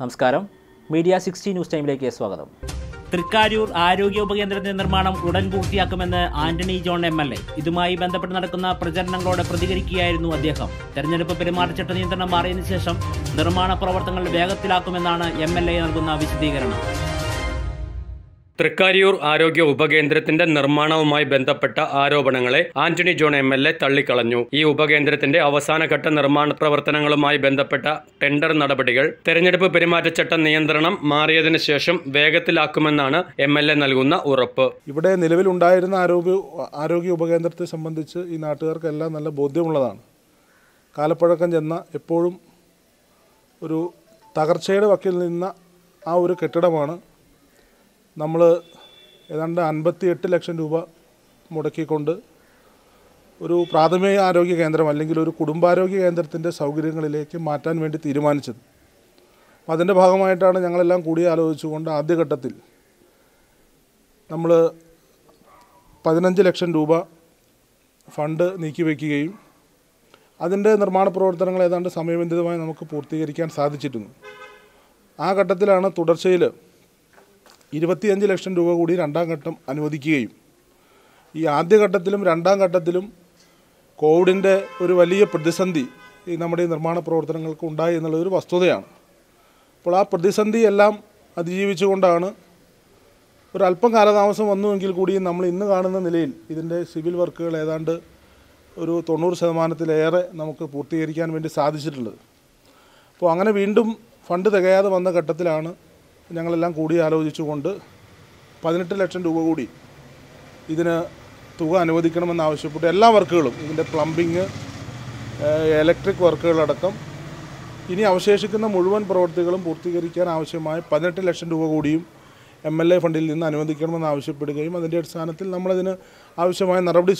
നമസ്കാരം, media 60 news ടൈമിലേക്ക് സ്വാഗതം. തൃക്കാരൂർ ആരോഗ്യ ഉപകേന്ദ്രത്തിന്റെ നിർമ്മാണം ഉടൻ പൂർത്തിയാക്കുമെന്ന് ആന്റണി ജോൺ MLA. ഇതുമായി ബന്ധപ്പെട്ട് നടക്കുന്ന പ്രചരണങ്ങളോട് പ്രതികരിക്കുകയായിരുന്നു അദ്ദേഹം. തെരഞ്ഞെടുപ്പ് പെരുമാറ്റച്ചട്ട നിയന്ത്രണം മാറിയതിനു ശേഷം നിർമ്മാണ പ്രവർത്തനങ്ങൾ വേഗത്തിലാക്കുമെന്നാണ് MLA നൽകുന്ന വിശദീകരണം. തൃക്കാരൂർ ആരോഗ്യ ഉപകേന്ദ്രത്തിന്റെ നിർമ്മാണവുമായി ബന്ധപ്പെട്ട ആരോപണങ്ങളെ ആന്റണി ജോൺ MLA തള്ളിക്കളഞ്ഞു. ഈ ഉപകേന്ദ്രത്തിന്റെ അവസാനഘട്ട നിർമ്മാണ പ്രവർത്തനങ്ങളുമായി ബന്ധപ്പെട്ട ടെൻഡർ നടപടികൾ തെരഞ്ഞെടുപ്പ് പെരുമാറ്റച്ചട്ട നിയന്ത്രണം മാറിയതിനു ശേഷം വേഗത്തിലാക്കുമെന്നാണ് MLA നൽകുന്ന ഉറപ്പ്. ഇവിടെ നിലവിലുണ്ടായിരുന്ന ആരോഗ്യ ഉപകേന്ദ്രത്തെ സംബന്ധിച്ച് ഈ നാട്ടുകാർക്കെല്ലാം നല്ല ബോധ്യമുള്ളതാണ്. കാലപ്പഴക്കം ചെന്ന എപ്പോഴും ഒരു തകർച്ചയുടെ വക്കിൽ നിന്ന ആ ഒരു കെട്ടിടമാണ്. നമ്മൾ ഏതാണ്ട് 58 ലക്ഷം രൂപ മുടക്കിക്കൊണ്ട് ഒരു പ്രാഥമിക ആരോഗ്യ കേന്ദ്രം അല്ലെങ്കിൽ ഒരു കുടുംബാരോഗ്യ കേന്ദ്രത്തിൻ്റെ സൗകര്യങ്ങളിലേക്ക് മാറ്റാൻ വേണ്ടി തീരുമാനിച്ചത്. അപ്പോൾ അതിൻ്റെ ഭാഗമായിട്ടാണ് ഞങ്ങളെല്ലാം കൂടി ആലോചിച്ചുകൊണ്ട് ആദ്യഘട്ടത്തിൽ നമ്മൾ 15 ലക്ഷം രൂപ ഫണ്ട് നീക്കിവെക്കുകയും അതിൻ്റെ നിർമ്മാണ പ്രവർത്തനങ്ങൾ ഏതാണ്ട് സമയബന്ധിതമായി നമുക്ക് പൂർത്തീകരിക്കാൻ സാധിച്ചിരുന്നു. ആ ഘട്ടത്തിലാണ് തുടർച്ചയിൽ 25 ലക്ഷം രൂപ കൂടി രണ്ടാം ഘട്ടം അനുവദിക്കുകയും ഈ ആദ്യഘട്ടത്തിലും രണ്ടാം ഘട്ടത്തിലും കോവിഡിൻ്റെ ഒരു വലിയ പ്രതിസന്ധി ഈ നമ്മുടെ നിർമ്മാണ പ്രവർത്തനങ്ങൾക്ക് ഉണ്ടായി എന്നുള്ളതൊരു വസ്തുതയാണ്. അപ്പോൾ ആ പ്രതിസന്ധി എല്ലാം അതിജീവിച്ചുകൊണ്ടാണ് ഒരല്പം കാലതാമസം വന്നുവെങ്കിൽ കൂടിയും നമ്മൾ ഇന്ന് കാണുന്ന നിലയിൽ ഇതിൻ്റെ സിവിൽ വർക്കുകൾ ഏതാണ്ട് ഒരു 90% നമുക്ക് പൂർത്തീകരിക്കാൻ വേണ്ടി സാധിച്ചിട്ടുള്ളത്. അപ്പോൾ അങ്ങനെ വീണ്ടും ഫണ്ട് തികയാതെ വന്ന ഘട്ടത്തിലാണ് ഞങ്ങളെല്ലാം കൂടി ആലോചിച്ചുകൊണ്ട് 18 ലക്ഷം രൂപ കൂടി ഇതിന് തുക അനുവദിക്കണമെന്നാവശ്യപ്പെട്ട് എല്ലാ വർക്കുകളും ഇതിൻ്റെ പ്ലംബിങ്, ഇലക്ട്രിക് വർക്കുകളടക്കം ഇനി അവശേഷിക്കുന്ന മുഴുവൻ പ്രവൃത്തികളും പൂർത്തീകരിക്കാൻ ആവശ്യമായ 18 ലക്ഷം രൂപ കൂടിയും MLA ഫണ്ടിൽ നിന്ന് അനുവദിക്കണമെന്ന് ആവശ്യപ്പെടുകയും അതിൻ്റെ അടിസ്ഥാനത്തിൽ നമ്മളതിന് ആവശ്യമായ നടപടി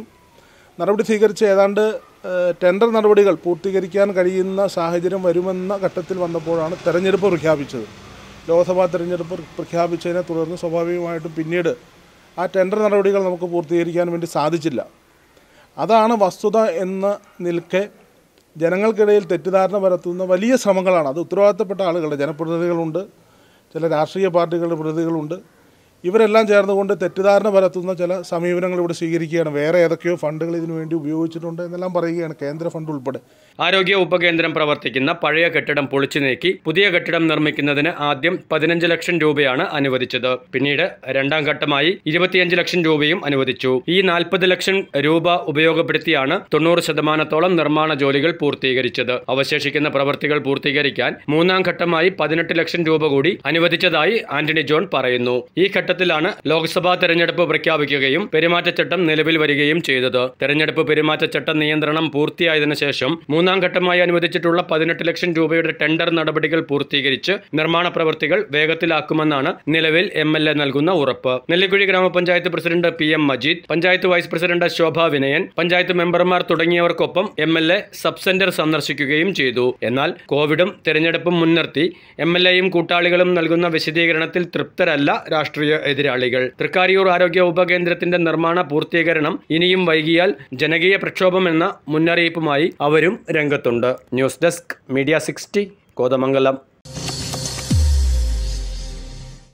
സ്വീകരിച്ച് ഏതാണ്ട് ടെൻഡർ നടപടികൾ പൂർത്തീകരിക്കാൻ കഴിയുന്ന സാഹചര്യം വരുമെന്ന ഘട്ടത്തിൽ വന്നപ്പോഴാണ് തെരഞ്ഞെടുപ്പ് പ്രഖ്യാപിച്ചത്. ലോക്സഭാ തെരഞ്ഞെടുപ്പ് പ്രഖ്യാപിച്ചതിനെ തുടർന്ന് സ്വാഭാവികമായിട്ടും പിന്നീട് ആ ടെൻഡർ നടപടികൾ നമുക്ക് പൂർത്തീകരിക്കാൻ വേണ്ടി സാധിച്ചില്ല. അതാണ് വസ്തുത എന്ന നിൽക്കെ ജനങ്ങൾക്കിടയിൽ തെറ്റിദ്ധാരണ പരത്തുന്ന വലിയ ശ്രമങ്ങളാണ്. അത് ഉത്തരവാദിത്തപ്പെട്ട ആളുകളുടെ ജനപ്രതിനിധികളുണ്ട്, ചില രാഷ്ട്രീയ പാർട്ടികളുടെ പ്രതിനിധികളുണ്ട്. ഇവരെല്ലാം ചേർന്നുകൊണ്ട് തെറ്റിദ്ധാരണ പരത്തുന്ന ചില സമീപനങ്ങൾ ഇവിടെ സ്വീകരിക്കുകയാണ്. വേറെ ഏതൊക്കെയോ ഫണ്ടുകൾ ഇതിനു വേണ്ടി ഉപയോഗിച്ചിട്ടുണ്ട് എന്നെല്ലാം പറയുകയാണ്, കേന്ദ്ര ഫണ്ട് ഉൾപ്പെടെ. ആരോഗ്യ ഉപകേന്ദ്രം പ്രവർത്തിക്കുന്ന പഴയ കെട്ടിടം പൊളിച്ചു നീക്കി പുതിയ കെട്ടിടം നിർമ്മിക്കുന്നതിന് ആദ്യം 15 ലക്ഷം രൂപയാണ് അനുവദിച്ചത്. പിന്നീട് രണ്ടാം ഘട്ടമായി 25 ലക്ഷം രൂപയും അനുവദിച്ചു. ഈ 40 ലക്ഷം രൂപ ഉപയോഗപ്പെടുത്തിയാണ് 90% നിർമ്മാണ ജോലികൾ പൂർത്തീകരിച്ചത്. അവശേഷിക്കുന്ന പ്രവൃത്തികൾ പൂർത്തീകരിക്കാൻ മൂന്നാം ഘട്ടമായി 18 ലക്ഷം രൂപ കൂടി അനുവദിച്ചതായി ആന്റണി ജോൺ പറയുന്നു. ഈ ഘട്ടത്തിലാണ് ലോക്സഭാ തെരഞ്ഞെടുപ്പ് പ്രഖ്യാപിക്കുകയും പെരുമാറ്റച്ചട്ടം നിലവിൽ വരികയും ചെയ്തത്. തെരഞ്ഞെടുപ്പ് പെരുമാറ്റച്ചട്ട നിയന്ത്രണം പൂർത്തിയായതിനു ശേഷം മൂന്നാം ഘട്ടമായി അനുവദിച്ചിട്ടുള്ള 18 ലക്ഷം രൂപയുടെ ടെൻഡർ നടപടികൾ പൂർത്തീകരിച്ച് നിർമ്മാണ പ്രവൃത്തികൾ വേഗത്തിലാക്കുമെന്നാണ് നിലവിൽ MLA നൽകുന്ന ഉറപ്പ്. Nellikuzhi grama panchayat president PM Majeed, panchayat vice president Shobha Vinayan, panchayat മെമ്പർമാർ തുടങ്ങിയവർക്കൊപ്പം MLA സബ് സെന്റർ സന്ദർശിക്കുകയും ചെയ്തു. എന്നാൽ കോവിഡും തെരഞ്ഞെടുപ്പും മുൻനിർത്തി MLAയും കൂട്ടാളികളും നൽകുന്ന വിശദീകരണത്തിൽ തൃപ്തരല്ല രാഷ്ട്രീയ എതിരാളികൾ. തൃക്കാരൂർ ആരോഗ്യ ഉപകേന്ദ്രത്തിന്റെ നിർമ്മാണ പൂർത്തീകരണം ഇനിയും വൈകിയാൽ ജനകീയ പ്രക്ഷോഭം എന്ന മുന്നറിയിപ്പുമായി അവരും രംഗത്തുണ്ട്. News desk, media 60, Kothamangalam.